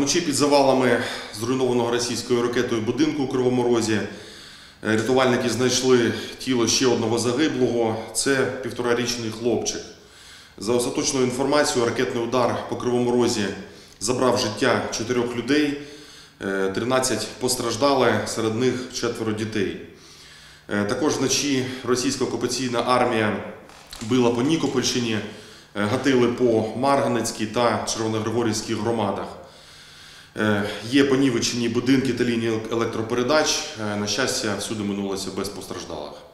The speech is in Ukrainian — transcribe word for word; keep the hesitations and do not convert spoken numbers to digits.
Вночі під завалами зруйнованого російською ракетою будинку у Кривому Розі рятувальники знайшли тіло ще одного загиблого. Це півторарічний хлопчик. За остаточною інформацією, ракетний удар по Кривому Розі забрав життя чотирьох людей, тринадцять постраждали, серед них четверо дітей. Також вночі російська окупаційна армія била по Нікопольщині, гатили по Марганецькій та Червоногригорівській громадах. Є понівечені будинки та лінії електропередач. На щастя, всюди минулося без постраждалих.